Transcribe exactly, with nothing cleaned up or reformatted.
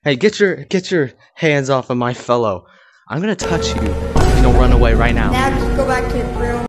Hey, get your get your hands off of my fellow. I'm gonna touch you if you don't run away right now. Now just go back to the room.